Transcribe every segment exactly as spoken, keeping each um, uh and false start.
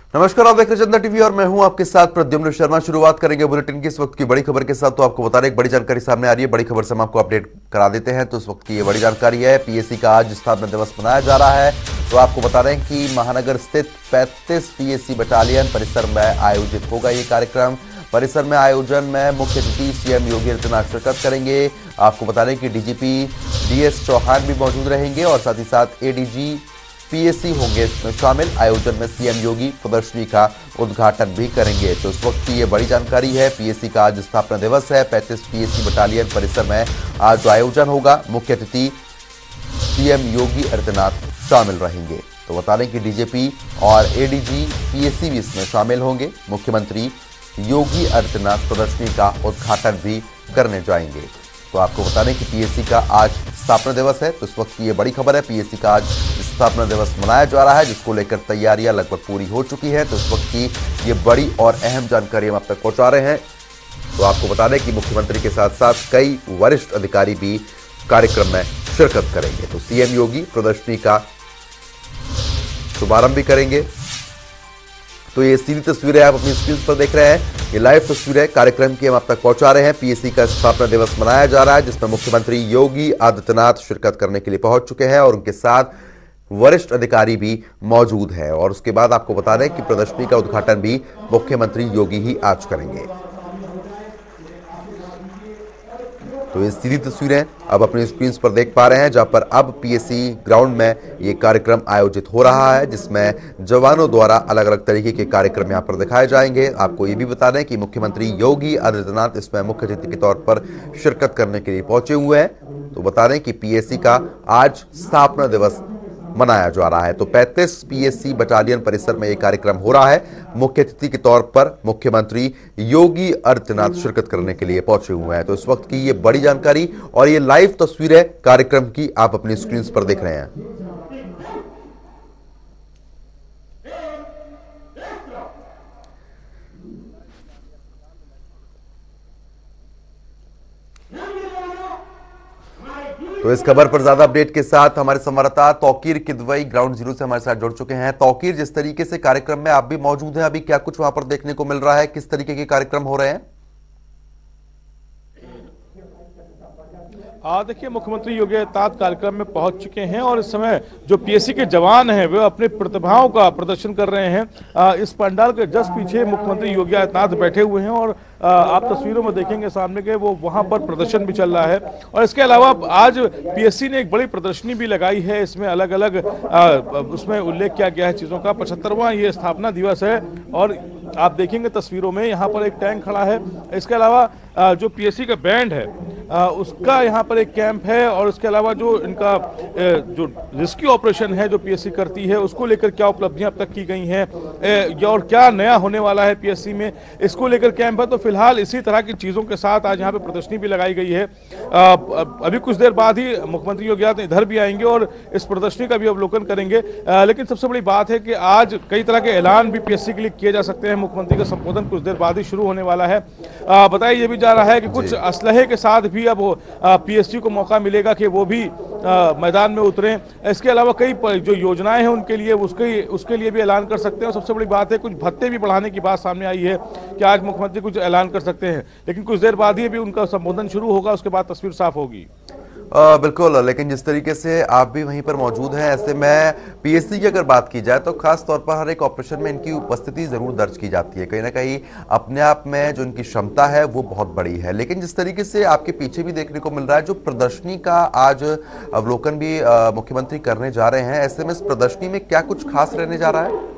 नमस्कार, आप देख रहे हैं जनता टीवी और मैं हूं आपके साथ प्रद्युम्न शर्मा। शुरुआत करेंगे बुलेटिन की इस वक्त की बड़ी खबर के साथ। तो आपको बता रहे एक बड़ी जानकारी सामने आ रही है। बड़ी खबर से हम आपको अपडेट करा देते हैं। तो इस वक्त की ये बड़ी जानकारी है, पीएससी का आज स्थापना दिवस मनाया जा रहा है। तो आपको बता रहे हैं कि महानगर स्थित पैंतीस पीएससी बटालियन परिसर में आयोजित होगा ये कार्यक्रम। परिसर में आयोजन में मुख्य अतिथि सीएम योगी आदित्यनाथ शिरकत करेंगे। आपको बता रहे हैं कि डीजीपी डीएस चौहान भी मौजूद रहेंगे और साथ ही साथ एडीजी पीएससी होंगे इसमें शामिल। आयोजन में सीएम योगी प्रदर्शनी का उद्घाटन भी करेंगे। तो इस वक्त की ये बड़ी जानकारी है। पीएससी का आज स्थापना दिवस है। पैंतीस पीएससी बटालियन परिसर में आज आयोजन होगा। मुख्य अतिथि सीएम योगी आदित्यनाथ शामिल रहेंगे। तो बता दें कि डीजीपी और एडीजी पीएससी भी इसमें शामिल होंगे। मुख्यमंत्री योगी आदित्यनाथ प्रदर्शनी का उद्घाटन भी करने जाएंगे। तो आपको बता दें कि पीएससी का आज स्थापना दिवस है। तो इस वक्त की ये बड़ी खबर है, पीएससी का आज स्थापना दिवस मनाया जा रहा है, जिसको लेकर तैयारियां लगभग पूरी हो चुकी हैं। तो इस वक्त की ये बड़ी और अहम जानकारी हम आप तक पहुंचा रहे हैं। तो आपको बता दें कि मुख्यमंत्री के साथ साथ कई वरिष्ठ अधिकारी भी कार्यक्रम में शिरकत करेंगे। तो सीएम योगी प्रदर्शनी का शुभारंभ भी करेंगे। तो ये सीधी तस्वीरें आप अपनी स्क्रीन पर देख रहे हैं। ये लाइव तस्वीरें कार्यक्रम की हम आप तक पहुंचा रहे हैं। पीएससी का स्थापना दिवस मनाया जा रहा है, जिसमें मुख्यमंत्री योगी आदित्यनाथ शिरकत करने के लिए पहुंच चुके हैं और उनके साथ वरिष्ठ अधिकारी भी मौजूद हैं। और उसके बाद आपको बता दें कि प्रदर्शनी का उद्घाटन भी मुख्यमंत्री योगी ही आज करेंगे। तो ये सीधी तस्वीरें अब अपनी स्क्रीन पर देख पा रहे हैं, जहां पर अब पीएससी ग्राउंड में ये कार्यक्रम आयोजित हो रहा है, जिसमें जवानों द्वारा अलग अलग तरीके के कार्यक्रम यहां पर दिखाए जाएंगे। आपको ये भी बता दें कि मुख्यमंत्री योगी आदित्यनाथ इसमें मुख्य अतिथि के तौर पर शिरकत करने के लिए पहुंचे हुए हैं। तो बता दें कि पीएससी का आज स्थापना दिवस मनाया जा रहा है। तो पैंतीस पीएससी बटालियन परिसर में यह कार्यक्रम हो रहा है। मुख्य अतिथि के तौर पर मुख्यमंत्री योगी आदित्यनाथ शिरकत करने के लिए पहुंचे हुए हैं। तो इस वक्त की ये बड़ी जानकारी और ये लाइव तस्वीरें कार्यक्रम की आप अपनी स्क्रीन पर देख रहे हैं। तो इस खबर पर ज्यादा अपडेट के साथ हमारे संवाददाता तौकीर किदवई ग्राउंड जीरो से हमारे साथ जुड़ चुके हैं। तौकीर, जिस तरीके से कार्यक्रम में आप भी मौजूद हैं, अभी क्या कुछ वहां पर देखने को मिल रहा है? किस तरीके के कार्यक्रम हो रहे हैं? देखिए, मुख्यमंत्री योगी आदित्यनाथ कार्यक्रम में पहुंच चुके हैं और इस समय जो पीएससी के जवान हैं वे अपने प्रतिभाओं का प्रदर्शन कर रहे हैं। इस पंडाल के जस्ट पीछे मुख्यमंत्री योगी आदित्यनाथ बैठे हुए हैं और आप तस्वीरों में देखेंगे सामने के वो वहां पर प्रदर्शन भी चल रहा है। और इसके अलावा आज पीएससी ने एक बड़ी प्रदर्शनी भी लगाई है। इसमें अलग अलग उसमें उल्लेख किया गया है चीजों का। पचहत्तरवां ये स्थापना दिवस है और आप देखेंगे तस्वीरों में यहाँ पर एक टैंक खड़ा है। इसके अलावा जो पीएससी का बैंड है उसका यहाँ पर एक कैंप है और इसके अलावा जो इनका जो रेस्क्यू ऑपरेशन है जो पीएससी करती है उसको लेकर क्या उपलब्धियां अब तक की गई हैं और क्या नया होने वाला है पीएससी में, इसको लेकर कैंप है। तो फिलहाल इसी तरह की चीजों के साथ आज यहाँ पे प्रदर्शनी भी लगाई गई है। अभी कुछ देर बाद ही मुख्यमंत्री योगी आदित्यनाथ इधर भी आएंगे और इस प्रदर्शनी का भी अवलोकन करेंगे। लेकिन सबसे बड़ी बात है कि आज कई तरह के ऐलान भी पीएससी के लिए किए जा सकते हैं। मुख्यमंत्री का संबोधन कुछ देर बाद ही शुरू होने वाला है। बताया ये भी जा रहा है कि कुछ असलहे के साथ भी अब पीएससी को मौका मिलेगा कि वो भी आ, मैदान में उतरें। इसके अलावा कई जो योजनाएं हैं उनके लिए उसके उसके लिए भी ऐलान कर सकते हैं। और सबसे बड़ी बात है कुछ भत्ते भी बढ़ाने की बात सामने आई है कि आज मुख्यमंत्री कुछ ऐलान कर सकते हैं। लेकिन कुछ देर बाद ही भी उनका संबोधन शुरू होगा, उसके बाद तस्वीर साफ होगी। आ, बिल्कुल, लेकिन जिस तरीके से आप भी वहीं पर मौजूद हैं, ऐसे में पीएससी की अगर बात की जाए तो खास तौर पर हर एक ऑपरेशन में इनकी उपस्थिति जरूर दर्ज की जाती है। कहीं ना कहीं अपने आप में जो इनकी क्षमता है वो बहुत बड़ी है। लेकिन जिस तरीके से आपके पीछे भी देखने को मिल रहा है, जो प्रदर्शनी का आज अवलोकन भी मुख्यमंत्री करने जा रहे हैं, ऐसे में इस प्रदर्शनी में क्या कुछ खास रहने जा रहा है?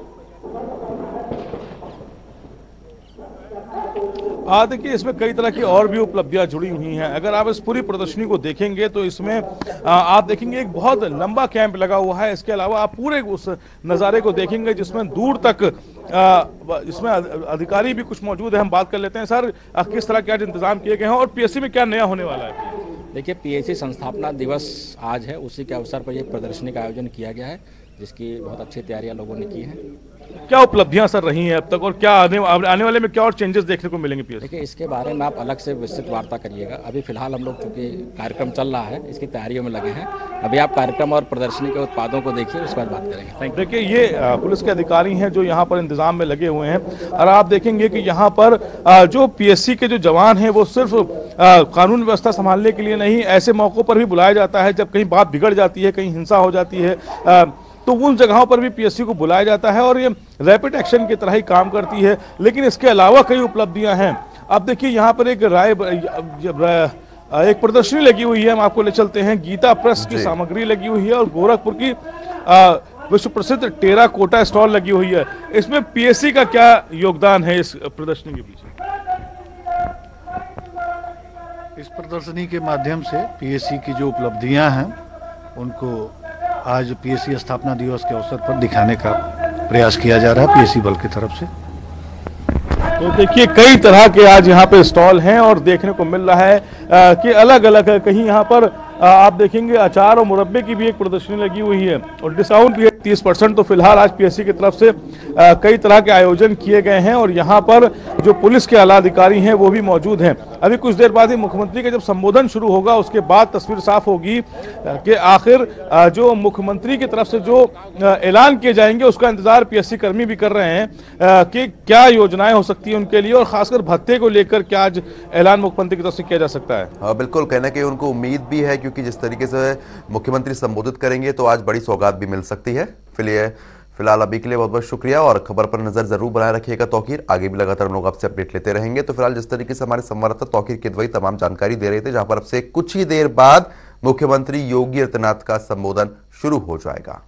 हाँ, देखिए, इसमें कई तरह की और भी उपलब्धियां जुड़ी हुई हैं। अगर आप इस पूरी प्रदर्शनी को देखेंगे तो इसमें आप देखेंगे एक बहुत लंबा कैंप लगा हुआ है। इसके अलावा आप पूरे उस नज़ारे को देखेंगे जिसमें दूर तक इसमें अधिकारी भी कुछ मौजूद है। हम बात कर लेते हैं। सर, किस तरह के आज इंतजाम किए गए हैं और पीएससी में क्या नया होने वाला है? देखिए, पीएससी संस्थापना दिवस आज है, उसी के अवसर पर यह प्रदर्शनी का आयोजन किया गया है, जिसकी बहुत अच्छी तैयारियां लोगों ने की हैं। क्या उपलब्धियां सर रही हैं अब तक, और क्या आने आने वाले में क्या और चेंजेस देखने को मिलेंगे पीएससी? देखिए, इसके बारे में आप अलग से विस्तृत वार्ता करिएगा। अभी फिलहाल हम लोग चूंकि कार्यक्रम चल रहा है, इसकी तैयारियों में लगे हैं। अभी आप कार्यक्रम और प्रदर्शनी के उत्पादों को देखिए, उसके बाद बात करेंगे। Thank you. देखिए, ये आ, पुलिस के अधिकारी हैं जो यहाँ पर इंतजाम में लगे हुए हैं, और आप देखेंगे कि यहाँ पर आ, जो पीएससी के जो जवान हैं वो सिर्फ आ, कानून व्यवस्था संभालने के लिए नहीं, ऐसे मौकों पर भी बुलाया जाता है जब कहीं बात बिगड़ जाती है, कहीं हिंसा हो जाती है, आ, तो उन जगहों पर भी पीएससी को बुलाया जाता है और ये रैपिड एक्शन की तरह ही काम करती है। लेकिन इसके अलावा कई उपलब्धियां हैं। अब देखिए, यहाँ पर एक राय एक प्रदर्शनी लगी हुई है, हम आपको ले चलते हैं। गीता प्रेस की सामग्री लगी हुई है और गोरखपुर की विश्व प्रसिद्ध टेरा कोटा स्टॉल लगी हुई है। इसमें पीएससी का क्या योगदान है इस प्रदर्शनी के पीछे? इस प्रदर्शनी के माध्यम से पीएससी की जो उपलब्धियां हैं उनको आज पीएससी स्थापना दिवस के अवसर पर दिखाने का प्रयास किया जा रहा है पीएससी बल की तरफ से। तो देखिए, कई तरह के आज यहाँ पे स्टॉल हैं और देखने को मिल रहा है आ, कि अलग अलग कहीं यहाँ पर आ, आप देखेंगे अचार और मुरब्बे की भी एक प्रदर्शनी लगी हुई है और डिस्काउंट भी है तीस परसेंट। तो फिलहाल आज पीएससी की तरफ से आ, कई तरह के आयोजन किए गए हैं और यहाँ पर जो पुलिस के आला अधिकारी हैं वो भी मौजूद हैं। अभी कुछ देर बाद ही मुख्यमंत्री का जब संबोधन शुरू होगा उसके बाद तस्वीर साफ होगी कि आखिर जो मुख्यमंत्री की तरफ से जो ऐलान किए जाएंगे उसका इंतजार पीएससी कर्मी भी कर रहे हैं कि क्या योजनाएं हो सकती है उनके लिए, और खासकर भत्ते को लेकर क्या आज ऐलान मुख्यमंत्री की तरफ से किया जा सकता है। हाँ, बिल्कुल, कहना कि उनको उम्मीद भी है क्योंकि जिस तरीके से मुख्यमंत्री संबोधित करेंगे तो आज बड़ी सौगात भी मिल सकती है। फिलहाल फिलहाल अभी के लिए बहुत बहुत शुक्रिया और खबर पर नजर जरूर बनाए रखिएगा तौकीर। आगे भी लगातार हम लोग आपसे अपडेट लेते रहेंगे। तो फिलहाल जिस तरीके से हमारे संवाददाता तौकीर किदवई तमाम जानकारी दे रहे थे, जहां पर अब से कुछ ही देर बाद मुख्यमंत्री योगी आदित्यनाथ का संबोधन शुरू हो जाएगा।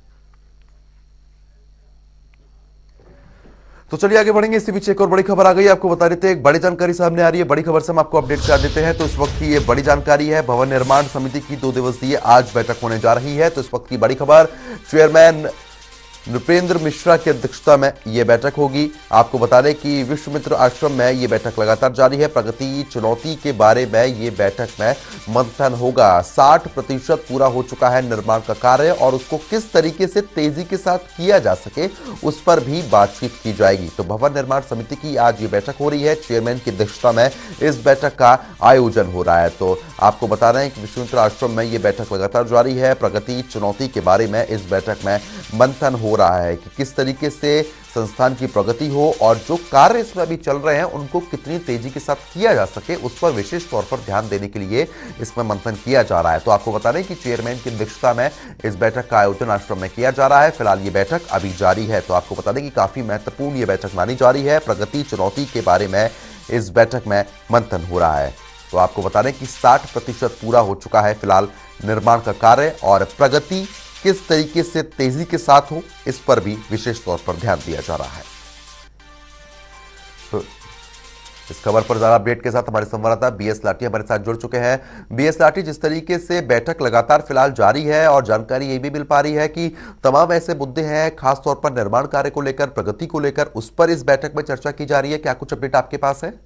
तो चलिए आगे बढ़ेंगे। इसी बीच एक और बड़ी खबर आ गई, आपको बता देते हैं, एक बड़ी जानकारी सामने आ रही है। बड़ी खबर से हम आपको अपडेट कर देते हैं। तो इस वक्त की ये बड़ी जानकारी है, भवन निर्माण समिति की दो दिवसीय आज बैठक होने जा रही है। तो इस वक्त की बड़ी खबर, चेयरमैन नृपेंद्र मिश्रा की अध्यक्षता में यह बैठक होगी। आपको बता दें कि विश्वामित्र आश्रम में यह बैठक लगातार जारी है। प्रगति चुनौती के बारे में यह बैठक में मंथन होगा। साठ प्रतिशत पूरा हो चुका है निर्माण का कार्य और उसको किस तरीके से तेजी के साथ किया जा सके उस पर भी बातचीत की जाएगी। तो भवन निर्माण समिति की आज ये बैठक हो रही है, चेयरमैन की अध्यक्षता में इस बैठक का आयोजन हो रहा है। तो आपको बता रहे हैं कि विश्वामित्र आश्रम में यह बैठक लगातार जारी है। प्रगति चुनौती के बारे में इस बैठक में मंथन हो रहा है कि किस तरीके से संस्थान की प्रगति हो और जो कार्य इसमें अभी चल रहे हैं उनको कितनी तेजी के साथ किया जा सके उस पर विशेष तौर पर ध्यान देने के लिए इसमें मंथन किया जा रहा है। तो आपको बता दें कि चेयरमैन की अध्यक्षता में इस बैठक का आयोजन आश्रम में किया जा रहा है। फिलहाल ये बैठक अभी जारी है। तो आपको बता दें कि काफी महत्वपूर्ण ये बैठक मानी जा रही है। प्रगति चुनौती के बारे में इस बैठक में मंथन हो रहा है। तो आपको बता दें कि साठ प्रतिशत पूरा हो चुका है फिलहाल निर्माण का कार्य और प्रगति किस तरीके से तेजी के साथ हो इस पर भी विशेष तौर पर ध्यान दिया जा रहा है। तो इस खबर पर ज्यादा अपडेट के साथ हमारे संवाददाता बीएस लाठी हमारे साथ जुड़ चुके हैं। बीएस लाठी, जिस तरीके से बैठक लगातार फिलहाल जारी है और जानकारी ये भी मिल पा रही है कि तमाम ऐसे मुद्दे हैं खासतौर पर निर्माण कार्य को लेकर, प्रगति को लेकर, उस पर इस बैठक में चर्चा की जा रही है। क्या कुछ अपडेट आपके पास है?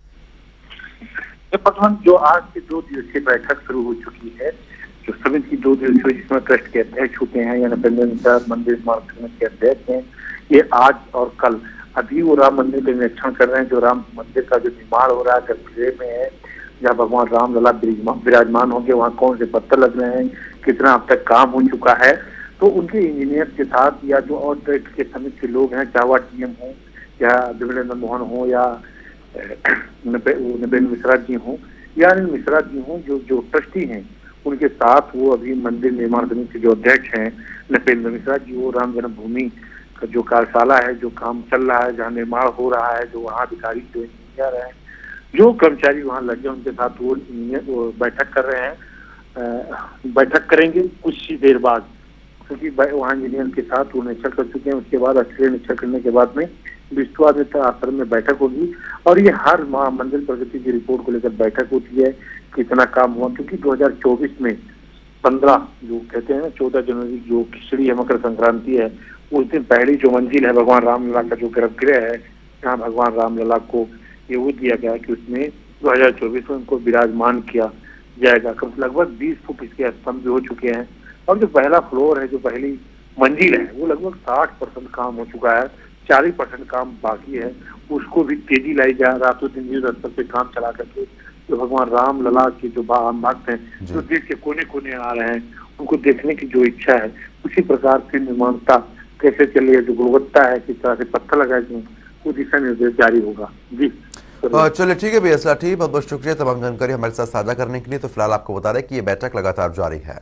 जो आज से दो दिवसीय बैठक शुरू हो चुकी है, जो समिति की दो दिवसीय जिसमें ट्रस्ट के अध्यक्ष होते हैं या नृपेंद्र मंदिर निर्माण समिति के अध्यक्ष हैं, ये आज और कल अभी वो राम मंदिर का निरीक्षण कर रहे हैं। जो राम मंदिर का जो निर्माण हो रहा है गर्भगृह में है, जहाँ भगवान राम लला विराजमान होंगे, वहाँ कौन से पत्थर लग रहे हैं, कितना अब तक काम हो चुका है। तो उनके इंजीनियर के साथ या जो और ट्रस्ट के समिति के लोग हैं, चाहे वह टीएम हो या विमलेंद्र मोहन हो या नृपेंद्र मिश्रा जी हों या अनिल मिश्रा जी हों, जो जो ट्रस्टी हैं, उनके साथ वो अभी मंदिर निर्माण समिति के जो अध्यक्ष हैं नृपेंद्र मिश्रा जी, वो राम जन्मभूमि का जो कार्यशाला है, जो काम चल रहा है, जहाँ निर्माण हो रहा है, जो वहाँ अधिकारी जो इंजीनियर हैं, जो कर्मचारी वहाँ लगे, उनके साथ वो वो बैठक कर रहे हैं। बैठक करेंगे कुछ ही देर बाद, क्योंकि वहाँ इंजीनियर के साथ वो निरीक्षण कर चुके हैं। उसके बाद अच्छे निरीक्षण करने के बाद में विश्वामित्र आश्रम में बैठक होगी और ये हर माह मंदिर प्रगति की रिपोर्ट को लेकर बैठक होती है, कितना काम हुआ। क्योंकि दो हज़ार चौबीस में पंद्रह जो कहते हैं ना चौदह जनवरी जो खिचड़ी है, मकर संक्रांति है, उस दिन पहली जो मंजिल है भगवान रामलला का जो गर्भगृह है, जहाँ भगवान रामलला को ये वो दिया गया कि उसमें दो हजार चौबीस में उनको विराजमान किया जाएगा। कम से लगभग बीस फुट इसके स्तंभ भी हो चुके हैं और जो पहला फ्लोर है, जो पहली मंजिल है वो लगभग साठ परसेंट काम हो चुका है, चालीस परसेंट काम बाकी है। उसको भी तेजी लाई जा, रातों दिन युद्ध स्तर पे काम चला करके जो भगवान राम लला के जो भक्त हैं, जो देश के कोने कोने आ रहे हैं, उनको देखने की जो इच्छा है, उसी प्रकार से निर्माणता कैसे चली है, जो गुणवत्ता है, किस तरह से पत्थर लगाए गए, वो दिशा निर्देश जारी होगा। जी चलिए ठीक है भैया साथी, बहुत बहुत शुक्रिया तमाम जानकारी हमारे साथ साझा करने के लिए। तो फिलहाल आपको बता दें कि ये बैठक लगातार जारी है।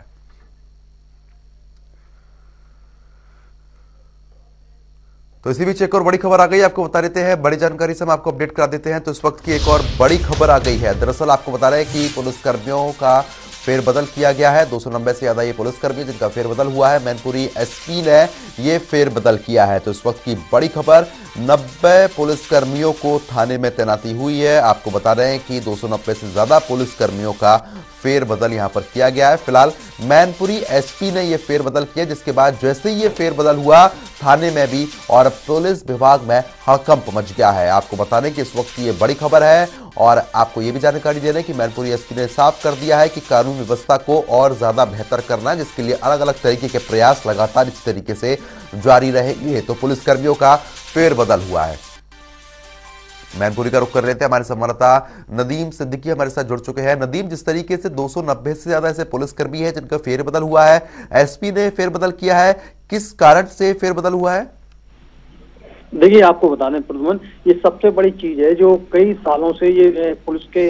तो इसी बीच एक और बड़ी खबर आ गई, आपको बता देते हैं, बड़ी जानकारी से हम आपको अपडेट करा देते हैं। तो इस वक्त की एक और बड़ी खबर आ गई है। दरअसल आपको बता रहे हैं कि पुलिसकर्मियों का फेरबदल किया गया है। दो सौ नब्बे से ज्यादा ये पुलिसकर्मी जिनका फेरबदल हुआ है, मैनपुरी एसपी ने ये फेरबदल किया है। तो इस वक्त की बड़ी खबर, नब्बे पुलिसकर्मियों को थाने में तैनाती हुई है। आपको बता रहे हैं कि दो सौ नब्बे से ज्यादा पुलिसकर्मियों का फेरबदल यहां पर किया गया है। फिलहाल मैनपुरी एसपी ने यह फेरबदल किया, जिसके बाद जैसे ही ये फेरबदल हुआ, थाने में भी और पुलिस विभाग में हड़कंप मच गया है। आपको बताने कि इस वक्त की ये बड़ी खबर है और आपको ये भी जानकारी दे रहे हैं कि मैनपुरी एसपी ने साफ कर दिया है कि कानून व्यवस्था को और ज्यादा बेहतर करना है, जिसके लिए अलग अलग तरीके के प्रयास लगातार इस तरीके से जारी रहेंगे। तो पुलिसकर्मियों का फेरबदल हुआ है। मैनपुरी का रुख कर रहे थे, हमारे संवाददाता नदीम सिद्दीकी हमारे साथ जुड़ चुके हैं। नदीम, जिस तरीके से दो सौ नब्बे से ज्यादा ऐसे पुलिसकर्मी हैं जिनका फेरबदल हुआ है, एसपी ने फेरबदल किया है, किस कारण से फेरबदल हुआ है? देखिए, आपको बता दें प्रद्युमन, ये सबसे बड़ी चीज है जो कई सालों से ये पुलिस के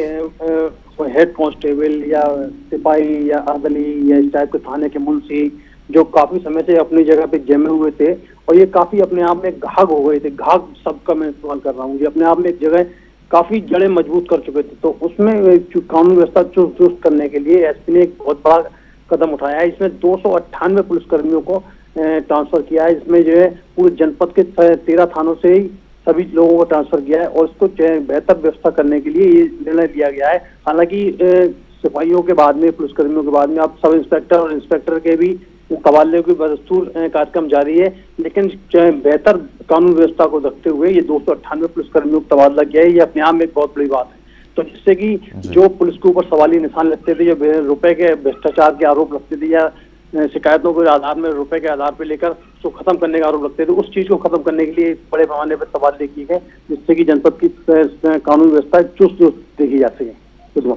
हेड कांस्टेबल या सिपाही या अर्दली या इस टाइप के थाने के मुंशी जो काफी समय से अपनी जगह पे जमे हुए थे और ये काफी अपने आप में घाघ हो गए थे। घाघ सबका मैं इस्तेमाल कर रहा हूँ, ये अपने आप में एक जगह काफी जड़ें मजबूत कर चुके थे। तो उसमें कानून व्यवस्था चुस्त दुरुस्त करने के लिए एसपी ने एक बहुत बड़ा कदम उठाया है। इसमें दो सौ अट्ठानवे पुलिसकर्मियों को ट्रांसफर किया है। इसमें जो है पूरे जनपद के तेरह थानों से ही सभी लोगों को ट्रांसफर किया है और इसको बेहतर व्यवस्था करने के लिए ये निर्णय लिया गया है। हालांकि सिपाहियों के बाद में, पुलिसकर्मियों के बाद में अब सब इंस्पेक्टर और इंस्पेक्टर के भी तबादले की बदस्तूर कार्यक्रम जारी है, लेकिन बेहतर कानून व्यवस्था को रखते हुए ये दो सौ अट्ठानवे पुलिसकर्मियों को तबादला किया है। ये अपने आप में एक बहुत बड़ी बात है। तो जिससे कि जो पुलिस के ऊपर सवाली निशान लगते थे, जो रुपए के भ्रष्टाचार के आरोप लगते थे या शिकायतों के आधार में रुपए के आधार पर लेकर उसको खत्म करने का आरोप लगते थे, उस चीज को खत्म करने के लिए बड़े पैमाने पर तबादले किए गए, जिससे कि जनपद की कानून व्यवस्था चुस्त दुरुस्त देखी जा सके।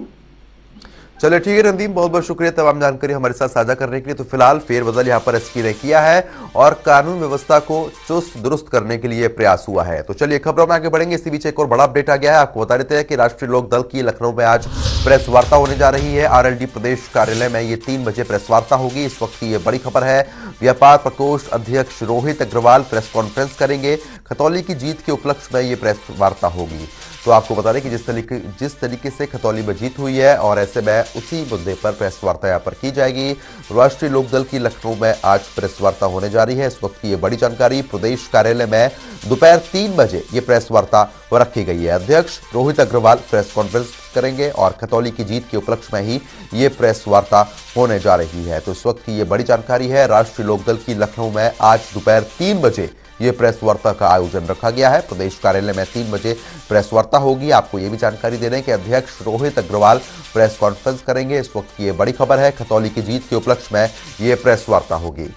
चलिए ठीक है नदीम, बहुत बहुत शुक्रिया तमाम जानकारी हमारे साथ साझा करने के लिए। तो फिलहाल फेरबदल यहाँ पर एसपी ने किया है और कानून व्यवस्था को चुस्त दुरुस्त करने के लिए प्रयास हुआ है। तो चलिए खबरों में आगे बढ़ेंगे। इसी बीच एक और बड़ा अपडेट आ गया है। आपको बता देते हैं कि राष्ट्रीय लोक दल की लखनऊ में आज प्रेस वार्ता होने जा रही है। आरएलडी प्रदेश कार्यालय में ये तीन बजे प्रेस वार्ता होगी। इस वक्त की ये बड़ी खबर है। व्यापार प्रकोष्ठ अध्यक्ष रोहित अग्रवाल प्रेस कॉन्फ्रेंस करेंगे। खतौली की जीत के उपलक्ष्य में ये प्रेस वार्ता होगी। तो आपको बता दें कि जिस तरीके जिस तरीके से खतौली में जीत हुई है और ऐसे में उसी मुद्दे पर प्रेस वार्ता यहाँ पर की जाएगी। राष्ट्रीय लोकदल की लखनऊ में आज प्रेस वार्ता होने जा रही है। इस वक्त की ये बड़ी जानकारी, प्रदेश कार्यालय में दोपहर तीन बजे ये प्रेस वार्ता रखी गई है। अध्यक्ष रोहित अग्रवाल प्रेस कॉन्फ्रेंस करेंगे और खतौली की जीत के उपलक्ष्य में ही ये प्रेस वार्ता होने जा रही है। तो इस वक्त की ये बड़ी जानकारी है। राष्ट्रीय लोकदल की लखनऊ में आज दोपहर तीन बजे ये प्रेस वार्ता का आयोजन रखा गया है। प्रदेश कार्यालय में तीन बजे प्रेस वार्ता होगी। आपको ये भी जानकारी दे रहे हैं कि अध्यक्ष रोहित अग्रवाल प्रेस कॉन्फ्रेंस करेंगे। इस वक्त की ये बड़ी खबर है। खतौली की जीत के उपलक्ष्य में ये प्रेस वार्ता होगी।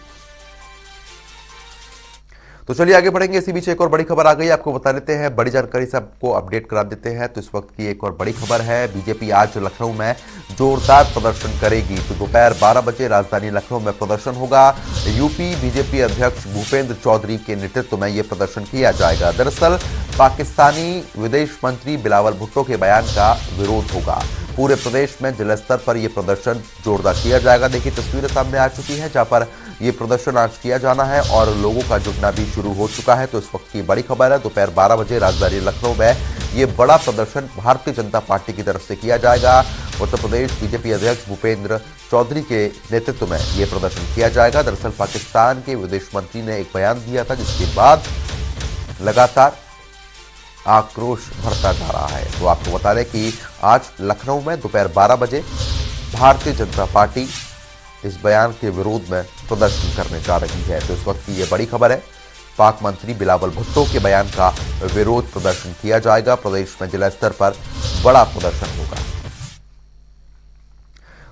तो चलिए आगे बढ़ेंगे। इसी बीच एक और बड़ी खबर आ गई, आपको बता देते हैं, बड़ी जानकारी से आपको अपडेट करा देते हैं। तो इस वक्त की एक और बड़ी खबर है। बीजेपी आज लखनऊ में जोरदार प्रदर्शन करेगी। तो दोपहर बारह बजे राजधानी लखनऊ में प्रदर्शन होगा। यूपी बीजेपी अध्यक्ष भूपेंद्र चौधरी के नेतृत्व में यह प्रदर्शन किया जाएगा। दरअसल पाकिस्तानी विदेश मंत्री बिलावल भुट्टो के बयान का विरोध होगा। पूरे प्रदेश में जिला स्तर पर यह प्रदर्शन जोरदार किया जाएगा। देखिए तस्वीरें सामने आ चुकी हैं जहां पर यह प्रदर्शन आज किया जाना है और लोगों का जुटना भी शुरू हो चुका है। तो इस वक्त की बड़ी खबर है, दोपहर बारह बजे राजधानी लखनऊ में ये बड़ा प्रदर्शन भारतीय जनता पार्टी की तरफ से किया जाएगा। उत्तर प्रदेश बीजेपी अध्यक्ष भूपेंद्र चौधरी के नेतृत्व में यह प्रदर्शन किया जाएगा। दरअसल पाकिस्तान के विदेश मंत्री ने एक बयान दिया था, जिसके बाद लगातार आक्रोश बढ़ता जा रहा है। तो आपको बता दें कि आज लखनऊ में दोपहर बारह बजे भारतीय जनता पार्टी इस बयान के विरोध में प्रदर्शन करने जा रही है। तो इस वक्त की यह बड़ी खबर है। पाक मंत्री बिलावल भुट्टो के बयान का विरोध प्रदर्शन किया जाएगा। प्रदेश में जिला स्तर पर बड़ा प्रदर्शन होगा।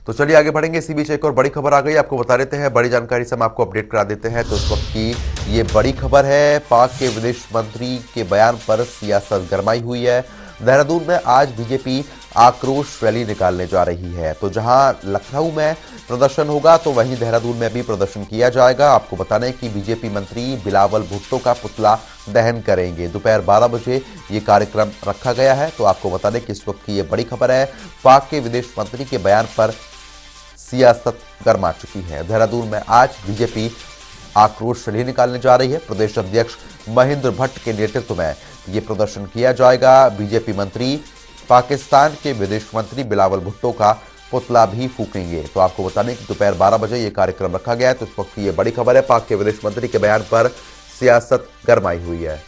तो चलिए आगे बढ़ेंगे। इसी बीच एक और बड़ी खबर आ गई, आपको बता देते हैं, बड़ी जानकारी से हम आपको अपडेट करा देते हैं। तो इस वक्त की ये बड़ी खबर है, पाक के विदेश मंत्री के बयान पर सियासत गरमाई हुई है। देहरादून में आज बीजेपी आक्रोश रैली निकालने जा रही है। तो जहां लखनऊ में प्रदर्शन होगा तो वहीं देहरादून में भी प्रदर्शन किया जाएगा। आपको बता दें कि बीजेपी मंत्री बिलावल भुट्टो का पुतला दहन करेंगे। दोपहर बारह बजे ये कार्यक्रम रखा गया है। तो आपको बता दें कि इस वक्त की ये बड़ी खबर है, पाक के विदेश मंत्री के बयान पर सियासत गर्मा चुकी है। देहरादून में आज बीजेपी आक्रोश रैली निकालने जा रही है। प्रदेश अध्यक्ष महेंद्र भट्ट के नेतृत्व में ये प्रदर्शन किया जाएगा। बीजेपी मंत्री पाकिस्तान के विदेश मंत्री बिलावल भुट्टो का पुतला भी फूकेंगे। तो आपको बता दें कि दोपहर बारह बजे ये कार्यक्रम रखा गया है। तो इस वक्त की ये बड़ी खबर है, पाक के विदेश मंत्री के बयान पर सियासत गरमाई हुई है।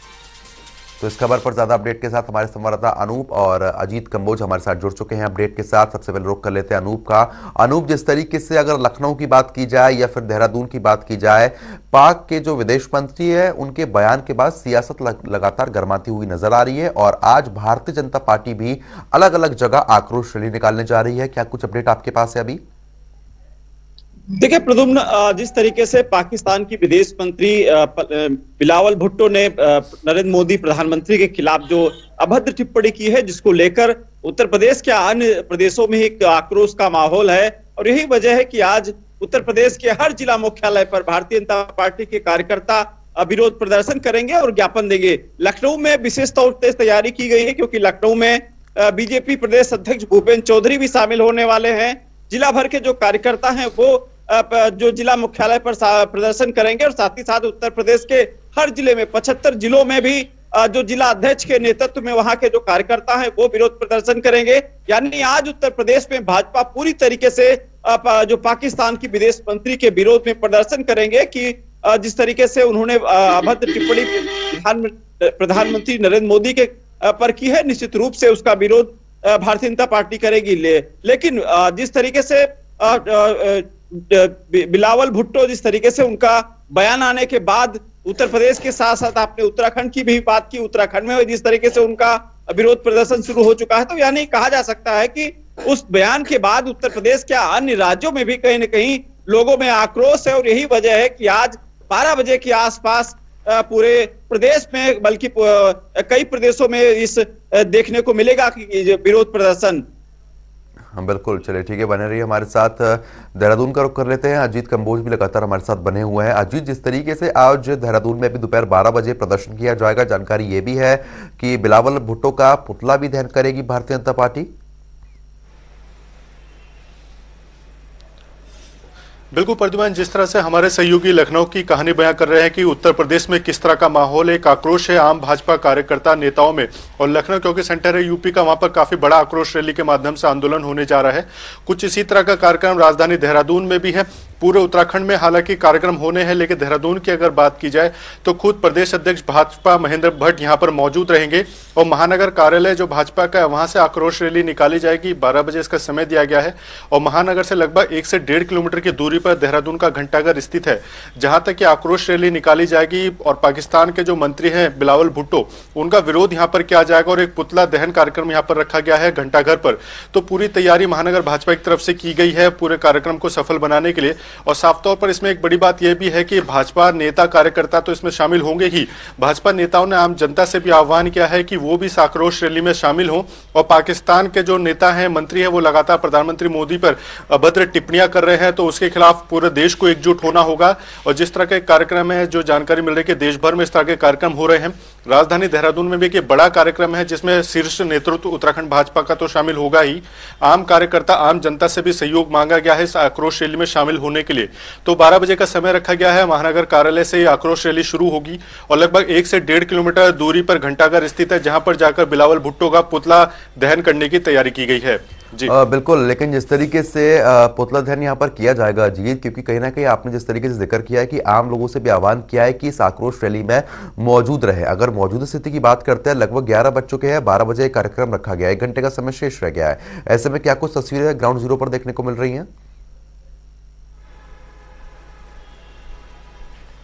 तो इस खबर पर ज्यादा अपडेट के साथ हमारे संवाददाता अनूप और अजीत कंबोज हमारे साथ जुड़ चुके हैं अपडेट के साथ। सबसे पहले रुख कर लेते हैं अनूप का। अनूप, जिस तरीके से अगर लखनऊ की बात की जाए या फिर देहरादून की बात की जाए, पाक के जो विदेश मंत्री है उनके बयान के बाद सियासत लगातार गर्माती हुई नजर आ रही है और आज भारतीय जनता पार्टी भी अलग अलग जगह आक्रोश रैली निकालने जा रही है। क्या कुछ अपडेट आपके पास है अभी? देखिए प्रद्युम्न, जिस तरीके से पाकिस्तान की विदेश मंत्री बिलावल भुट्टो ने नरेंद्र मोदी प्रधानमंत्री के खिलाफ जो अभद्र टिप्पणी की है, जिसको लेकर उत्तर प्रदेश के अन्य प्रदेशों में एक आक्रोश का माहौल है और यही वजह है कि आज उत्तर प्रदेश के हर जिला मुख्यालय पर भारतीय जनता पार्टी के कार्यकर्ता विरोध प्रदर्शन करेंगे और ज्ञापन देंगे। लखनऊ में विशेष तौर से तैयारी की गई है क्योंकि लखनऊ में बीजेपी प्रदेश अध्यक्ष भूपेंद्र चौधरी भी शामिल होने वाले हैं। जिला भर के जो कार्यकर्ता हैं वो जो जिला मुख्यालय पर प्रदर्शन करेंगे और साथ ही साथ उत्तर प्रदेश के हर जिले में पचहत्तर जिलों में भी जो जिला अध्यक्ष के नेतृत्व में वहां के जो कार्यकर्ता हैं वो विरोध प्रदर्शन करेंगे। यानी आज उत्तर प्रदेश में भाजपा पूरी तरीके से जो पाकिस्तान की विदेश मंत्री के विरोध में प्रदर्शन करेंगे कि जिस तरीके से उन्होंने अभद्र टिप्पणी प्रधानमंत्री नरेंद्र मोदी के पर की है, निश्चित रूप से उसका विरोध भारतीय जनता पार्टी करेगी। ले, लेकिन जिस तरीके से बिलावल भुट्टो, जिस तरीके से उनका बयान आने के बाद उत्तर प्रदेश के साथ साथ आपने उत्तराखंड की भी बात की, उत्तराखंड में जिस तरीके से उनका विरोध प्रदर्शन शुरू हो चुका है, तो यानी कहा जा सकता है कि उस बयान के बाद उत्तर प्रदेश के अन्य राज्यों में भी कहीं न कहीं लोगों में आक्रोश है और यही वजह है कि आज बारह बजे के आसपास पूरे प्रदेश में, बल्कि कई प्रदेशों में इस देखने को मिलेगा कि विरोध प्रदर्शन। हम बिल्कुल, चलिए ठीक है, बने रहिए हमारे साथ। देहरादून का रुख कर लेते हैं, अजीत कंबोज भी लगातार हमारे साथ बने हुए हैं। अजीत, जिस तरीके से आज देहरादून में भी दोपहर बारह बजे प्रदर्शन किया जाएगा, जानकारी ये भी है कि बिलावल भुट्टो का पुतला भी दहन करेगी भारतीय जनता पार्टी। बिल्कुल प्रद्युमन, जिस तरह से हमारे सहयोगी लखनऊ की कहानी बयां कर रहे हैं कि उत्तर प्रदेश में किस तरह का माहौल, एक आक्रोश है आम भाजपा कार्यकर्ता नेताओं में, और लखनऊ क्योंकि सेंटर है यूपी का, वहां पर काफी बड़ा आक्रोश रैली के माध्यम से आंदोलन होने जा रहा है। कुछ इसी तरह का कार्यक्रम राजधानी देहरादून में भी है। पूरे उत्तराखंड में हालांकि कार्यक्रम होने हैं, लेकिन देहरादून की अगर बात की जाए तो खुद प्रदेश अध्यक्ष भाजपा महेंद्र भट्ट यहां पर मौजूद रहेंगे और महानगर कार्यालय जो भाजपा का है वहां से आक्रोश रैली निकाली जाएगी। बारह बजे इसका समय दिया गया है और महानगर से लगभग एक से डेढ़ किलोमीटर की दूरी पर देहरादून का घंटाघर स्थित है, जहां तक कि आक्रोश रैली निकाली जाएगी और पाकिस्तान के जो मंत्री हैं बिलावल भुट्टो, उनका विरोध यहाँ पर किया जाएगा और एक पुतला दहन कार्यक्रम यहाँ पर रखा गया है घंटाघर पर। तो पूरी तैयारी महानगर भाजपा की तरफ से की गई है पूरे कार्यक्रम को सफल बनाने के लिए। और साफ तौर पर इसमें एक बड़ी बात यह भी है कि भाजपा नेता कार्यकर्ता तो इसमें शामिल होंगे ही, भाजपा नेताओं ने आम जनता से भी आह्वान किया है कि वो भी इस आक्रोश रैली में शामिल हों। और पाकिस्तान के जो नेता हैं, मंत्री हैं, वो लगातार प्रधानमंत्री मोदी पर अभद्र टिप्पणियां कर रहे हैं, तो उसके खिलाफ पूरे देश को एकजुट होना होगा। और जिस तरह के कार्यक्रम है, जो जानकारी मिल रही है कि देश भर में इस तरह के कार्यक्रम हो रहे हैं, राजधानी देहरादून में भी एक बड़ा कार्यक्रम है जिसमें शीर्ष नेतृत्व उत्तराखंड भाजपा का तो शामिल होगा ही, आम कार्यकर्ता आम जनता से भी सहयोग मांगा गया है इस आक्रोश रैली में शामिल होने के लिए। तो बारह बजे का समय रखा गया है, महानगर कार्यालय से आक्रोश रैली शुरू होगी और लगभग एक से डेढ़ किलोमीटर दूरी पर घंटाघर स्थित है, जहां पर जाकर बिलावल भुट्टो का पुतला दहन करने की तैयारी की गई है। जी आ, बिल्कुल, लेकिन जिस तरीके से पुतला दहन यहाँ पर किया जाएगा अजीत, क्योंकि कहीं ना कहीं आपने जिस तरीके से जिक्र किया है कि आम लोगों से भी आह्वान किया है कि इस आक्रोश रैली में मौजूद रहे। अगर मौजूदा स्थिति की बात करते हैं, लगभग ग्यारह बज चुके हैं, बारह बजे कार्यक्रम रखा गया है, एक घंटे का समय शेष रह गया है। ऐसे में क्या कुछ तस्वीरें ग्राउंड जीरो पर देखने को मिल रही हैं?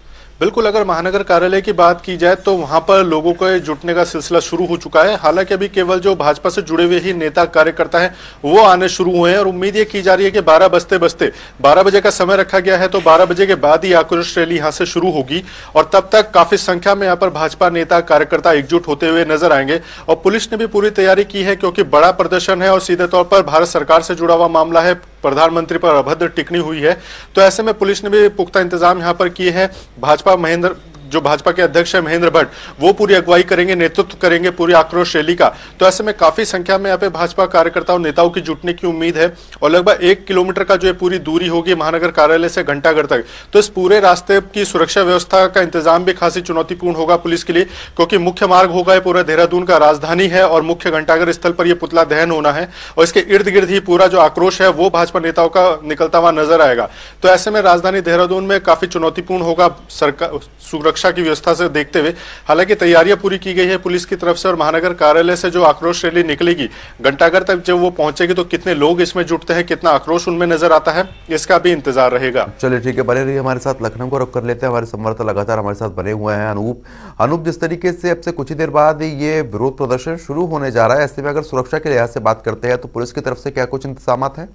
बिल्कुल, अगर महानगर कार्यालय की बात की जाए तो वहां पर लोगों को जुटने का सिलसिला शुरू हो चुका है। हालांकि अभी केवल जो भाजपा से जुड़े हुए ही नेता कार्यकर्ता हैं वो आने शुरू हुए हैं और उम्मीद ये की जा रही है कि बारह बजते बजते बारह बजे का समय रखा गया है, तो बारह बजे के बाद ही आक्रोश रैली यहां से शुरू होगी और तब तक काफी संख्या में यहाँ पर भाजपा नेता कार्यकर्ता एकजुट होते हुए नजर आएंगे। और पुलिस ने भी पूरी तैयारी की है क्योंकि बड़ा प्रदर्शन है और सीधे तौर पर भारत सरकार से जुड़ा हुआ मामला है, प्रधानमंत्री पर अभद्र टिप्पणी हुई है, तो ऐसे में पुलिस ने भी पुख्ता इंतजाम यहां पर किए हैं। भाजपा महेंद्र जो भाजपा के अध्यक्ष है महेंद्र भट्ट, वो पूरी अगुवाई करेंगे, नेतृत्व करेंगे पूरी आक्रोश रैली का। तो ऐसे में काफी संख्या में यहाँ पे भाजपा कार्यकर्ताओं नेताओं की जुटने की उम्मीद है और लगभग एक किलोमीटर का जो है पूरी दूरी होगी महानगर कार्यालय से घंटाघर तक। तो इस पूरे रास्ते की सुरक्षा व्यवस्था का इंतजाम भी खासी चुनौतीपूर्ण होगा पुलिस के लिए, क्योंकि मुख्य मार्ग होगा पूरा देहरादून का, राजधानी है और मुख्य घंटाघर स्थल पर यह पुतला दहन होना है और इसके इर्द गिर्द ही पूरा जो आक्रोश है वो भाजपा नेताओं का निकलता हुआ नजर आएगा। तो ऐसे में राजधानी देहरादून में काफी चुनौतीपूर्ण होगा सरकार सुरक्षा की व्यवस्था से देखते हुए। हालांकि तैयारियां पूरी की गई है पुलिस की तरफ से और महानगर कार्यालय से जो आक्रोश रैली निकलेगी घंटाघर तक जब वो पहुंचेगी तो कितने लोग इसमें जुटते हैं, कितना आक्रोश उनमें नजर आता है, इसका भी इंतजार रहेगा। चलिए ठीक है, बने रहिए हमारे साथ। लखनऊ को रुख कर लेते हैं, हमारे संवाददाता लगातार हमारे साथ बने हुए हैं अनूप। अनूप, जिस तरीके से अब से कुछ ही देर बाद ये विरोध प्रदर्शन शुरू होने जा रहा है, ऐसे में अगर सुरक्षा के लिहाज से बात करते हैं तो पुलिस की तरफ से क्या कुछ इंतजाम है?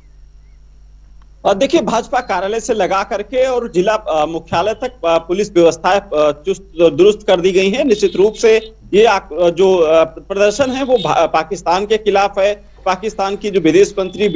देखिए, भाजपा कार्यालय से लगा करके और जिला मुख्यालय तक पुलिस व्यवस्थाएं चुस्त दुरुस्त कर दी गई हैं। निश्चित रूप से ये जो प्रदर्शन है वो पाकिस्तान के खिलाफ है, पाकिस्तान की जो विदेश मंत्री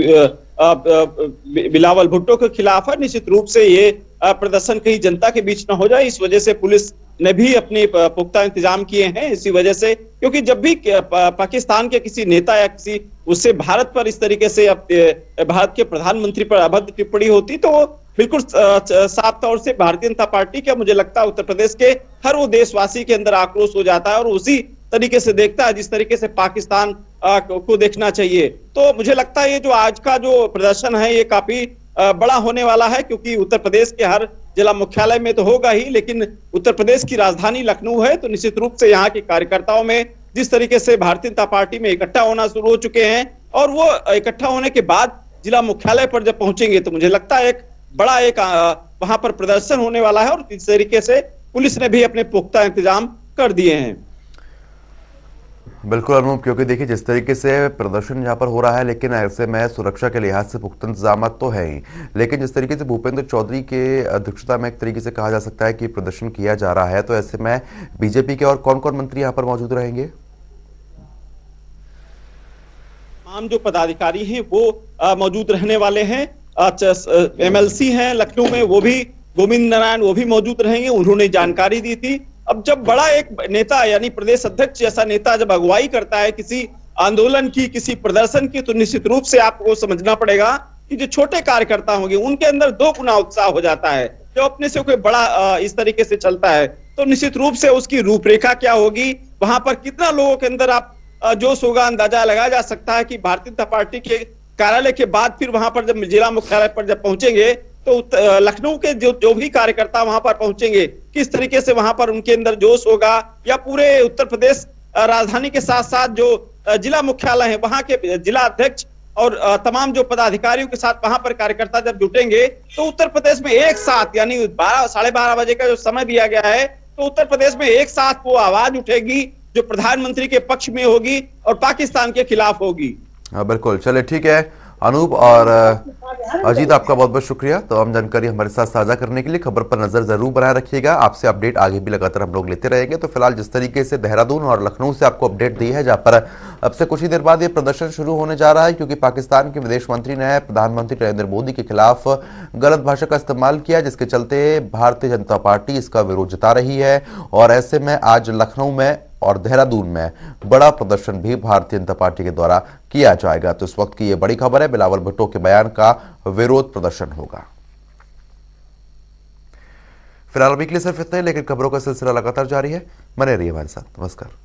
बिलावल भुट्टो के खिलाफ है। निश्चित रूप से ये प्रदर्शन कहीं जनता के बीच न हो जाए, इस वजह से पुलिस ने भी अपने पुख्ता इंतजाम किए हैं। इसी वजह से, क्योंकि जब भी पाकिस्तान के किसी नेता या किसी उससे भारत पर इस तरीके से भारत के प्रधानमंत्री पर अभद्र टिप्पणी होती तो बिल्कुल साफ तौर से भारतीय जनता पार्टी का, मुझे लगता है उत्तर प्रदेश के हर वो देशवासी के अंदर आक्रोश हो जाता है और उसी तरीके से देखता है जिस तरीके से पाकिस्तान को देखना चाहिए। तो मुझे लगता है ये जो आज का जो प्रदर्शन है ये काफी बड़ा होने वाला है, क्योंकि उत्तर प्रदेश के हर जिला मुख्यालय में तो होगा ही, लेकिन उत्तर प्रदेश की राजधानी लखनऊ है, तो निश्चित रूप से यहाँ के कार्यकर्ताओं में जिस तरीके से भारतीय जनता पार्टी में इकट्ठा होना शुरू हो चुके हैं और वो इकट्ठा होने के बाद जिला मुख्यालय पर जब पहुंचेंगे तो मुझे लगता है एक बड़ा एक वहां पर प्रदर्शन होने वाला है और इस तरीके से पुलिस ने भी अपने पुख्ता इंतजाम कर दिए हैं। बिल्कुल अनूप, क्योंकि देखिए जिस तरीके से प्रदर्शन यहाँ पर हो रहा है, लेकिन ऐसे में सुरक्षा के लिहाज से पुख्ता इंतजाम तो है ही, लेकिन जिस तरीके से भूपेंद्र चौधरी के अध्यक्षता में एक तरीके से कहा जा सकता है कि प्रदर्शन किया जा रहा है, तो ऐसे में बीजेपी के और कौन कौन मंत्री यहाँ पर मौजूद रहेंगे? तमाम जो पदाधिकारी हैं वो मौजूद रहने वाले हैं। एमएलसी हैं लखनऊ में, वो भी गोविंद नारायण वो भी मौजूद रहेंगे, उन्होंने जानकारी दी थी। अब जब बड़ा एक नेता यानी प्रदेश अध्यक्ष जैसा नेता जब अगुवाई करता है किसी आंदोलन की, किसी प्रदर्शन की, तो निश्चित रूप से आपको समझना पड़ेगा कि जो छोटे कार्यकर्ता होंगे उनके अंदर दो गुना उत्साह हो जाता है। जो अपने से कोई बड़ा इस तरीके से चलता है तो निश्चित रूप से उसकी रूपरेखा क्या होगी, वहां पर कितना लोगों के अंदर आप जोश होगा, अंदाजा लगाया जा सकता है कि भारतीय जनता पार्टी के कार्यालय के बाद फिर वहां पर जब जिला मुख्यालय पर जब पहुंचेंगे तो लखनऊ के जो जो भी कार्यकर्ता वहां पर पहुंचेंगे किस तरीके से वहां पर उनके अंदर जोश होगा, या पूरे उत्तर प्रदेश राजधानी के साथ साथ जो जिला मुख्यालय है वहां के जिला अध्यक्ष और तमाम जो पदाधिकारियों के साथ वहां पर कार्यकर्ता जब जुटेंगे तो उत्तर प्रदेश में एक साथ यानी बारह साढ़े बारह बजे का जो समय दिया गया है तो उत्तर प्रदेश में एक साथ वो आवाज उठेगी जो प्रधानमंत्री के पक्ष में होगी और पाकिस्तान के खिलाफ होगी। हाँ बिल्कुल, चले ठीक है अनूप और अजीत, आपका बहुत बहुत शुक्रिया तमाम जानकारी हमारे साथ साझा करने के लिए। खबर पर नजर जरूर बनाए रखिएगा, आपसे अपडेट आगे भी लगातार हम लोग लेते रहेंगे। तो फिलहाल जिस तरीके से देहरादून और लखनऊ से आपको अपडेट दी है, जहां पर अब से कुछ ही देर बाद ये प्रदर्शन शुरू होने जा रहा है, क्योंकि पाकिस्तान के विदेश मंत्री ने प्रधानमंत्री नरेंद्र मोदी के खिलाफ गलत भाषा का इस्तेमाल किया, जिसके चलते भारतीय जनता पार्टी इसका विरोध जता रही है। और ऐसे में आज लखनऊ में और देहरादून में बड़ा प्रदर्शन भी भारतीय जनता पार्टी के द्वारा किया जाएगा। तो इस वक्त की ये बड़ी खबर है, बिलावल भुट्टो के बयान का विरोध प्रदर्शन होगा। फिलहाल अभी के लिए सिर्फ इतना ही, लेकिन खबरों का सिलसिला लगातार जारी है, बने रहिए हमारे साथ। नमस्कार।